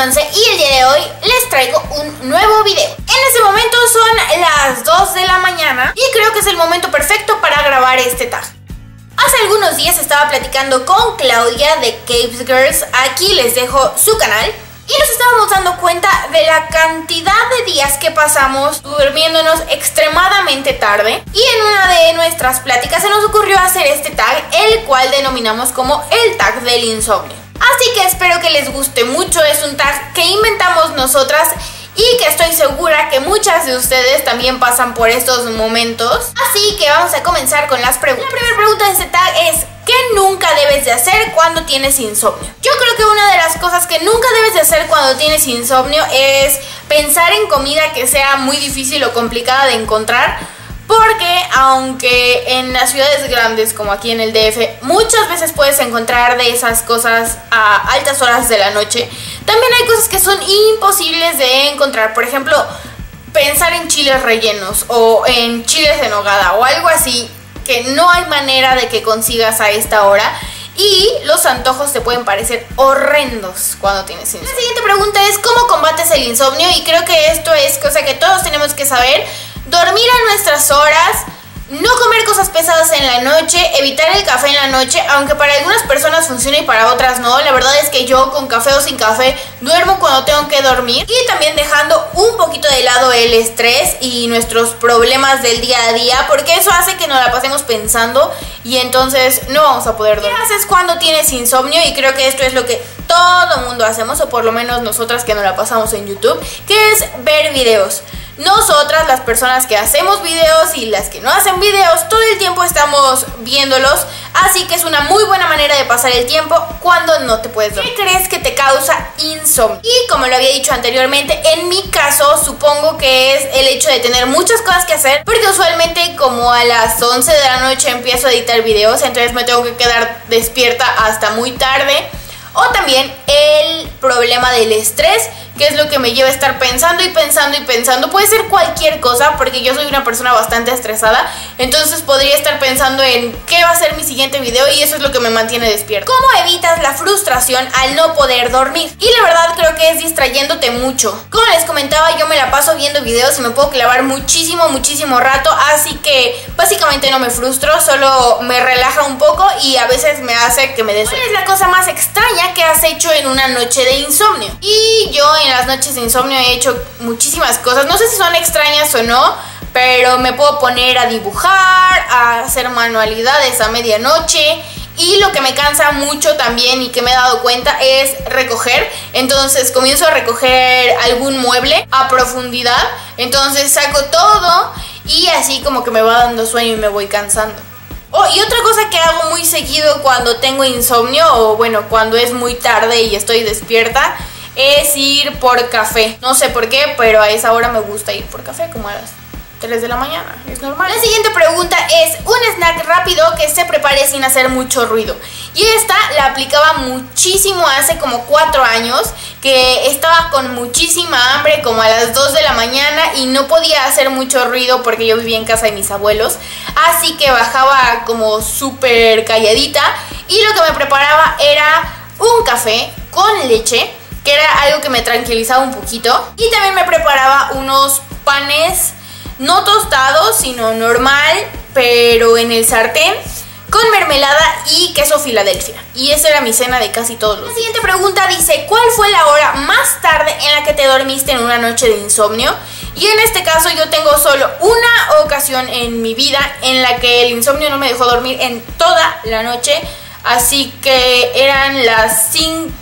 Monse y el día de hoy les traigo un nuevo video. En este momento son las 2 de la mañana y creo que es el momento perfecto para grabar este tag. Hace algunos días estaba platicando con Claudia de Caves Girls, aquí les dejo su canal. Y nos estábamos dando cuenta de la cantidad de días que pasamos durmiéndonos extremadamente tarde. Y en una de nuestras pláticas se nos ocurrió hacer este tag, el cual denominamos como el tag del insomnio. Así que espero que les guste mucho, es un tag que inventamos nosotras y que estoy segura que muchas de ustedes también pasan por estos momentos. Así que vamos a comenzar con las preguntas. La primera pregunta de este tag es: ¿qué nunca debes de hacer cuando tienes insomnio? Yo creo que una de las cosas que nunca debes de hacer cuando tienes insomnio es pensar en comida que sea muy difícil o complicada de encontrar. Porque aunque en las ciudades grandes como aquí en el DF muchas veces puedes encontrar de esas cosas a altas horas de la noche, también hay cosas que son imposibles de encontrar. Por ejemplo, pensar en chiles rellenos o en chiles en nogada o algo así que no hay manera de que consigas a esta hora. Y los antojos te pueden parecer horrendos cuando tienes insomnio. La siguiente pregunta es: ¿cómo combates el insomnio? Y creo que esto es cosa que todos tenemos que saber. Dormir a nuestras horas, no comer cosas pesadas en la noche, evitar el café en la noche, aunque para algunas personas funciona y para otras no. La verdad es que yo con café o sin café duermo cuando tengo que dormir. Y también dejando un poquito de lado el estrés y nuestros problemas del día a día, porque eso hace que nos la pasemos pensando y entonces no vamos a poder dormir. ¿Qué haces cuando tienes insomnio? Y creo que esto es lo que todo mundo hacemos, o por lo menos nosotras que nos la pasamos en YouTube, que es ver videos. Nosotras, las personas que hacemos videos y las que no hacen videos, todo el tiempo estamos viéndolos, así que es una muy buena manera de pasar el tiempo cuando no te puedes dormir. ¿Qué crees que te causa insomnio? Y como lo había dicho anteriormente, en mi caso supongo que es el hecho de tener muchas cosas que hacer, porque usualmente como a las 11 de la noche empiezo a editar videos, entonces me tengo que quedar despierta hasta muy tarde. O también el problema del estrés, que es lo que me lleva a estar pensando y pensando y pensando. Puede ser cualquier cosa, porque yo soy una persona bastante estresada. Entonces podría estar pensando en qué va a ser mi siguiente video y eso es lo que me mantiene despierto. ¿Cómo evitas la frustración al no poder dormir? Y la verdad creo que es distrayéndote mucho. Como les comentaba, yo me la paso viendo videos y me puedo clavar muchísimo rato. Así que básicamente no me frustro, solo me relaja un poco y a veces me hace que me dé sueño. ¿Cuál es la cosa más extraña que has hecho en una noche de insomnio? Y yo en las noches de insomnio he hecho muchísimas cosas. No sé si son extrañas o no, pero me puedo poner a dibujar, a hacer manualidades a medianoche. Y lo que me cansa mucho también y que me he dado cuenta es recoger. Entonces comienzo a recoger algún mueble a profundidad. Entonces saco todo y así como que me va dando sueño y me voy cansando. Oh, y otra cosa que hago muy seguido cuando tengo insomnio, o bueno, cuando es muy tarde y estoy despierta, es ir por café. No sé por qué, pero a esa hora me gusta ir por café, como a las 3 de la mañana, es normal. La siguiente pregunta es: un snack rápido que se prepare sin hacer mucho ruido. Y esta la aplicaba muchísimo hace como 4 años, que estaba con muchísima hambre como a las 2 de la mañana y no podía hacer mucho ruido porque yo vivía en casa de mis abuelos. Así que bajaba como súper calladita y lo que me preparaba era un café con leche, que era algo que me tranquilizaba un poquito. Y también me preparaba unos panes no tostados, sino normal, pero en el sartén, con mermelada y queso Filadelfia. Y esa era mi cena de casi todos los días. La siguiente pregunta dice: ¿cuál fue la hora más tarde en la que te dormiste en una noche de insomnio? Y en este caso yo tengo solo una ocasión en mi vida en la que el insomnio no me dejó dormir en toda la noche. Así que eran las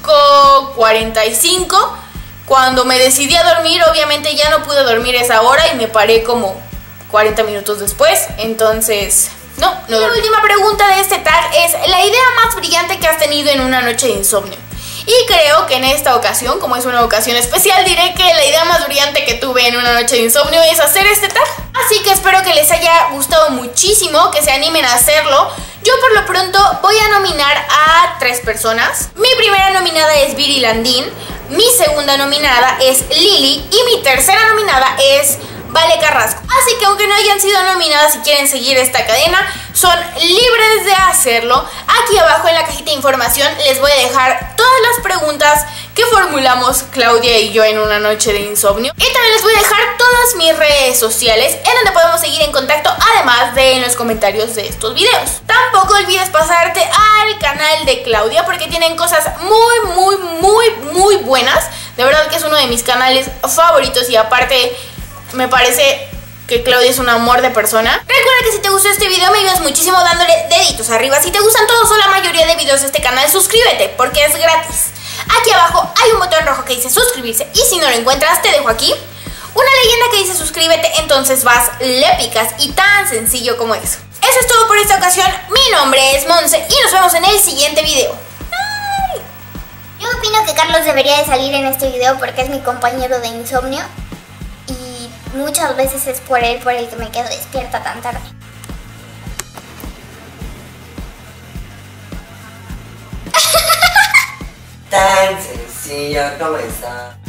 5:45 cuando me decidí a dormir. Obviamente ya no pude dormir esa hora y me paré como 40 minutos después. Entonces no dormí. La última pregunta de este tag es: la idea más brillante que has tenido en una noche de insomnio. Y creo que en esta ocasión, como es una ocasión especial, diré que la idea más brillante que tuve en una noche de insomnio es hacer este tag. Así que espero que les haya gustado muchísimo, que se animen a hacerlo. Yo por lo pronto voy a nominar a 3 personas. Mi primera nominada es Viri Landín, mi segunda nominada es Lili y mi tercera nominada es Vale Carrasco. Así que aunque no hayan sido nominadas y quieren seguir esta cadena, son libres de hacerlo. Aquí abajo en la cajita de información les voy a dejar todas las preguntas que formulamos Claudia y yo en una noche de insomnio. Y también les voy a dejar todas mis redes sociales en donde podemos seguir en contacto, además de en los comentarios de estos videos. Tampoco olvides pasarte al canal de Claudia porque tienen cosas muy buenas. De verdad que es uno de mis canales favoritos y aparte me parece que Claudia es un amor de persona. Recuerda que si te gustó este video me ayudas muchísimo dándole deditos arriba. Si te gustan todos o la mayoría de videos de este canal, suscríbete porque es gratis. Aquí abajo hay un botón rojo que dice suscribirse y si no lo encuentras te dejo aquí una leyenda que dice suscríbete, entonces vas, le picas y tan sencillo como eso. Eso es todo por esta ocasión. Mi nombre es Monse y nos vemos en el siguiente video. Ay. Yo opino que Carlos debería de salir en este video porque es mi compañero de insomnio y muchas veces es por él por el que me quedo despierta tan tarde. Tan sencillo como está.